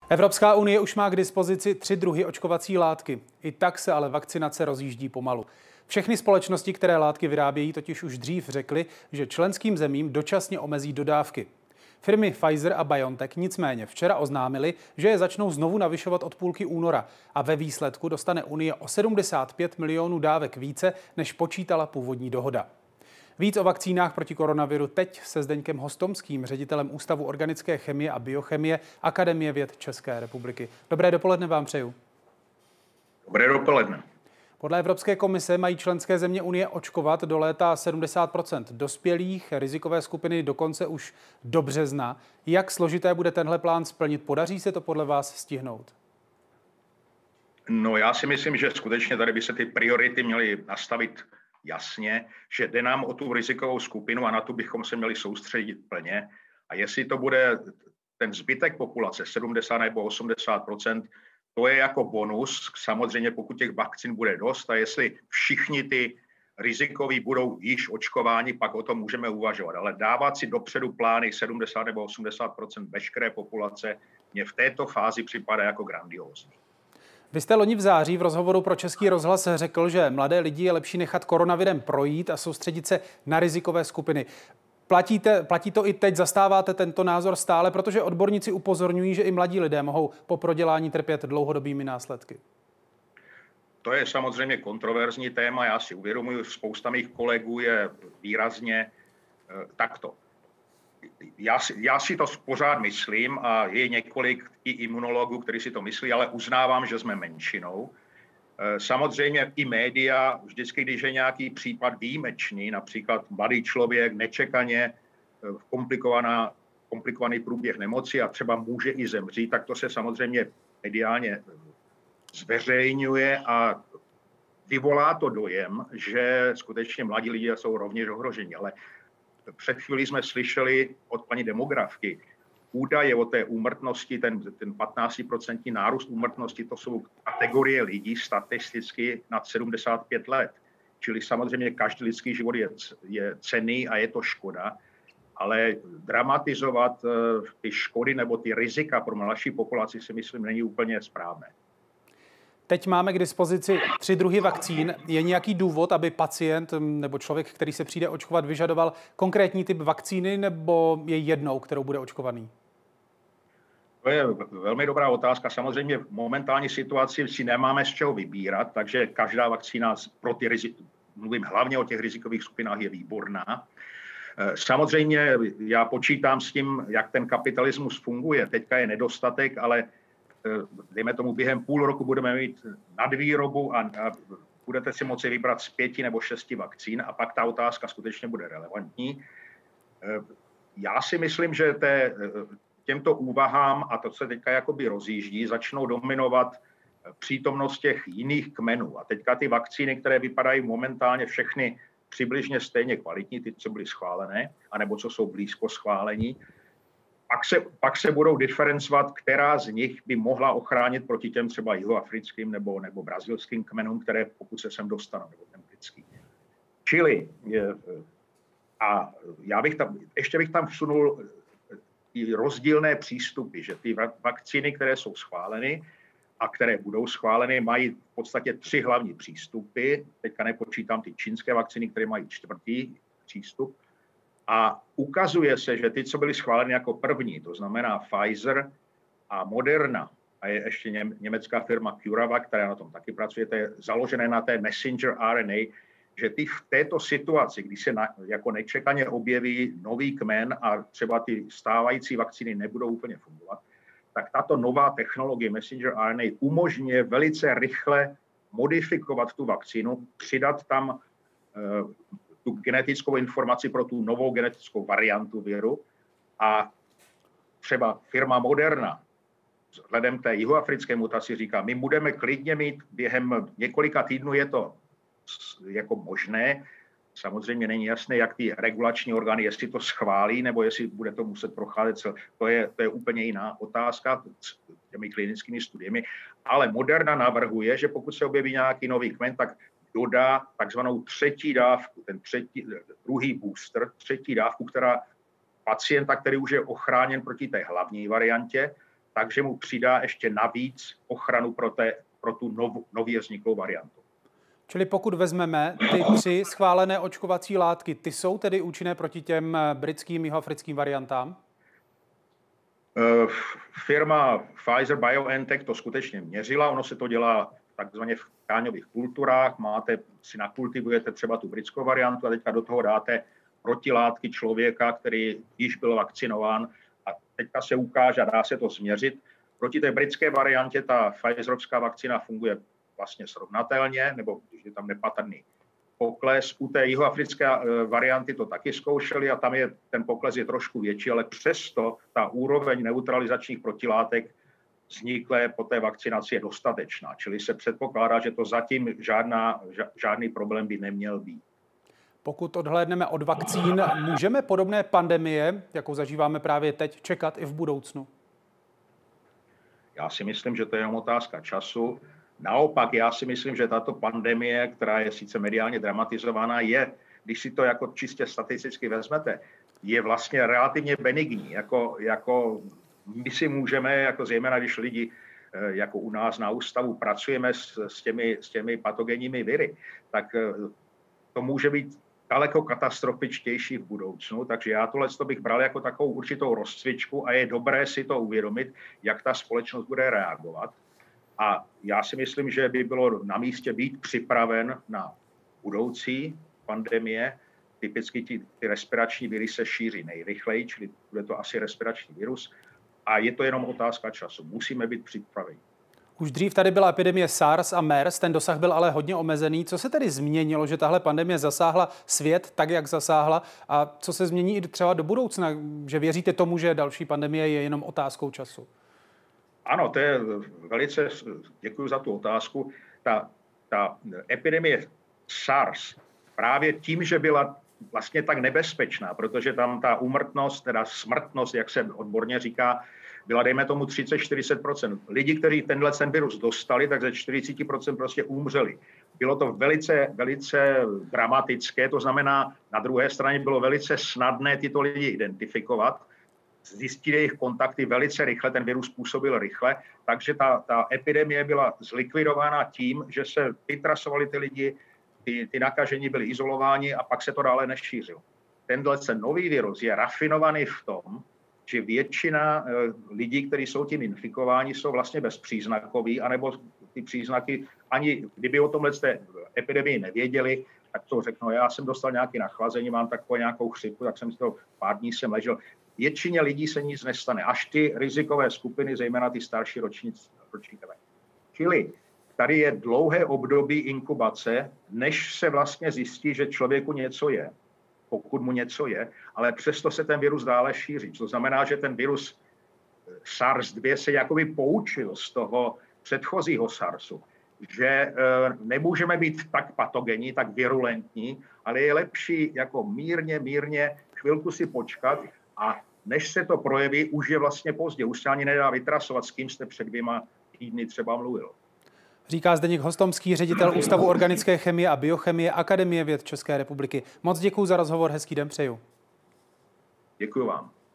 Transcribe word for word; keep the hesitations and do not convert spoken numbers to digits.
Evropská unie už má k dispozici tři druhy očkovací látky. I tak se ale vakcinace rozjíždí pomalu. Všechny společnosti, které látky vyrábějí, totiž už dřív řekly, že členským zemím dočasně omezí dodávky. Firmy Pfizer a BioNTech nicméně včera oznámily, že je začnou znovu navyšovat od půlky února a ve výsledku dostane Unie o sedmdesát pět milionů dávek více, než počítala původní dohoda. Víc o vakcínách proti koronaviru teď se Zdeňkem Hostomským, ředitelem Ústavu organické chemie a biochemie Akademie věd České republiky. Dobré dopoledne vám přeju. Dobré dopoledne. Podle Evropské komise mají členské země Unie očkovat do léta sedmdesát procent dospělých, rizikové skupiny dokonce už do března. Jak složité bude tenhle plán splnit? Podaří se to podle vás stihnout? No já si myslím, že skutečně tady by se ty priority měly nastavit jasně, že jde nám o tu rizikovou skupinu a na tu bychom se měli soustředit plně. A jestli to bude ten zbytek populace, sedmdesát nebo osmdesát procent, to je jako bonus, samozřejmě pokud těch vakcín bude dost a jestli všichni ty rizikoví budou již očkováni, pak o tom můžeme uvažovat. Ale dávat si dopředu plány sedmdesát nebo osmdesát procent veškeré populace mě v této fázi připadá jako grandiózní. Vy jste loni v září v rozhovoru pro Český rozhlas řekl, že mladé lidi je lepší nechat koronavirem projít a soustředit se na rizikové skupiny. Platíte, platí to i teď, zastáváte tento názor stále, protože odborníci upozorňují, že i mladí lidé mohou po prodělání trpět dlouhodobými následky. To je samozřejmě kontroverzní téma, já si uvědomuji, spousta mých kolegů je výrazně eh, takto. Já si, já si to pořád myslím a je několik i imunologů, kteří si to myslí, ale uznávám, že jsme menšinou. Samozřejmě i média, vždycky, když je nějaký případ výjimečný, například mladý člověk nečekaně komplikovaná, komplikovaný průběh nemoci a třeba může i zemřít, tak to se samozřejmě mediálně zveřejňuje a vyvolá to dojem, že skutečně mladí lidé jsou rovněž ohroženi. Ale před chvílí jsme slyšeli od paní demografky údaje o té úmrtnosti, ten, ten patnáctiprocentní nárůst úmrtnosti, to jsou kategorie lidí statisticky nad sedmdesát pět let. Čili samozřejmě každý lidský život je, je cenný a je to škoda, ale dramatizovat uh, ty škody nebo ty rizika pro mladší populaci si myslím není úplně správné. Teď máme k dispozici tři druhy vakcín. Je nějaký důvod, aby pacient nebo člověk, který se přijde očkovat, vyžadoval konkrétní typ vakcíny, nebo je jednou, kterou bude očkovaný? To je velmi dobrá otázka. Samozřejmě v momentální situaci si nemáme z čeho vybírat, takže každá vakcína pro ty rizik, mluvím hlavně o těch rizikových skupinách, je výborná. Samozřejmě já počítám s tím, jak ten kapitalismus funguje. Teďka je nedostatek, ale dejme tomu, během půl roku budeme mít nadvýrobu a, a budete si moci vybrat z pěti nebo šesti vakcín a pak ta otázka skutečně bude relevantní. Já si myslím, že té, těmto úvahám, a to se teďka jakoby rozjíždí, začnou dominovat přítomnost těch jiných kmenů. A teďka ty vakcíny, které vypadají momentálně všechny přibližně stejně kvalitní, ty, co byly schválené, anebo co jsou blízko schválení, Pak se, pak se budou diferencovat, která z nich by mohla ochránit proti těm třeba jihoafrickým nebo, nebo brazilským kmenům, které pokud se sem dostanou, nebo ten britský. Čili, je, a já bych tam, ještě bych tam vsunul i rozdílné přístupy, že ty vakcíny, které jsou schváleny a které budou schváleny, mají v podstatě tři hlavní přístupy. Teďka nepočítám ty čínské vakcíny, které mají čtvrtý přístup. A ukazuje se, že ty, co byly schváleny jako první, to znamená Pfizer a Moderna, a je ještě německá firma CureVac, která na tom taky pracuje, to je založené na té messenger R N A, že ty v této situaci, kdy se na, jako nečekaně objeví nový kmen a třeba ty stávající vakcíny nebudou úplně fungovat, tak tato nová technologie messenger R N A umožňuje velice rychle modifikovat tu vakcínu, přidat tam uh, tu genetickou informaci pro tu novou genetickou variantu viru a třeba firma Moderna vzhledem té jihoafrické mutaci říká, my budeme klidně mít během několika týdnů, je to jako možné, samozřejmě není jasné, jak ty regulační orgány, jestli to schválí, nebo jestli bude to muset procházet, to je, to je úplně jiná otázka těmi klinickými studiemi, ale Moderna navrhuje, že pokud se objeví nějaký nový kmen, tak dodá takzvanou třetí dávku, ten třetí, druhý booster, třetí dávku, která pacienta, který už je ochráněn proti té hlavní variantě, takže mu přidá ještě navíc ochranu pro, té, pro tu nov, nově vzniklou variantu. Čili pokud vezmeme ty tři schválené očkovací látky, ty jsou tedy účinné proti těm britským jihoafrickým variantám? Firma Pfizer-BioNTech to skutečně měřila, ono se to dělá takzvaně v tkáňových kulturách, máte, si nakultivujete třeba tu britskou variantu a teďka do toho dáte protilátky člověka, který již byl vakcinován a teďka se ukáže a dá se to změřit. Proti té britské variantě ta Pfizerovská vakcína funguje vlastně srovnatelně, nebo když je tam nepatrný pokles. U té jihoafrické varianty to taky zkoušeli a tam je ten pokles je trošku větší, ale přesto ta úroveň neutralizačních protilátek vzniklé po té vakcinaci je dostatečná. Čili se předpokládá, že to zatím žádná, žádný problém by neměl být. Pokud odhlédneme od vakcín, můžeme podobné pandemie, jakou zažíváme právě teď, čekat i v budoucnu? Já si myslím, že to je jenom otázka času. Naopak, já si myslím, že tato pandemie, která je sice mediálně dramatizovaná, je, když si to jako čistě statisticky vezmete, je vlastně relativně benigní. Jako, jako my si můžeme, jako zejména když lidi jako u nás na ústavu pracujeme s, s, těmi, s těmi patogenními viry, tak to může být daleko katastrofičtější v budoucnu, takže já tohle bych bral jako takovou určitou rozcvičku a je dobré si to uvědomit, jak ta společnost bude reagovat. A já si myslím, že by bylo na místě být připraven na budoucí pandemie. Typicky ty, ty respirační viry se šíří nejrychleji, čili bude to asi respirační virus. A je to jenom otázka času. Musíme být připraveni. Už dřív tady byla epidemie SARS a MERS, ten dosah byl ale hodně omezený. Co se tedy změnilo, že tahle pandemie zasáhla svět tak, jak zasáhla? A co se změní i třeba do budoucna? Že věříte tomu, že další pandemie je jenom otázkou času? Ano, to je velice, děkuji za tu otázku. Ta, ta epidemie SARS právě tím, že byla vlastně tak nebezpečná, protože tam ta úmrtnost, teda smrtnost, jak se odborně říká, byla dejme tomu třicet až čtyřicet procent. Lidi, kteří tenhle ten virus dostali, tak ze čtyřicet procent prostě umřeli. Bylo to velice, velice dramatické, to znamená, na druhé straně bylo velice snadné tyto lidi identifikovat, zjistit jejich kontakty velice rychle, ten virus působil rychle, takže ta, ta epidemie byla zlikvidována tím, že se vytrasovali ty lidi, ty, ty nakažení byli izolováni a pak se to dále nešířilo. Tenhle ten nový virus je rafinovaný v tom, že většina lidí, kteří jsou tím infikováni, jsou vlastně bezpříznakoví, anebo ty příznaky, ani kdyby o tomhle té epidemii nevěděli, tak to řeknou, já jsem dostal nějaké nachlazení, mám takovou nějakou chřipku, tak jsem si to pár dní jsem ležel. Většině lidí se nic nestane, až ty rizikové skupiny, zejména ty starší ročníkové. Čili tady je dlouhé období inkubace, než se vlastně zjistí, že člověku něco je, pokud mu něco je, ale přesto se ten virus dále šíří. To znamená, že ten virus SARS dva se jakoby poučil z toho předchozího SARSu, že e, nemůžeme být tak patogenní, tak virulentní, ale je lepší jako mírně, mírně chvilku si počkat a než se to projeví, už je vlastně pozdě. Už se ani nedá vytrasovat, s kým jste před dvěma týdny třeba mluvil. Říká Zdeněk Hostomský, ředitel Ústavu organické chemie a biochemie Akademie věd České republiky. Moc děkuji za rozhovor, hezký den přeju. Děkuji vám.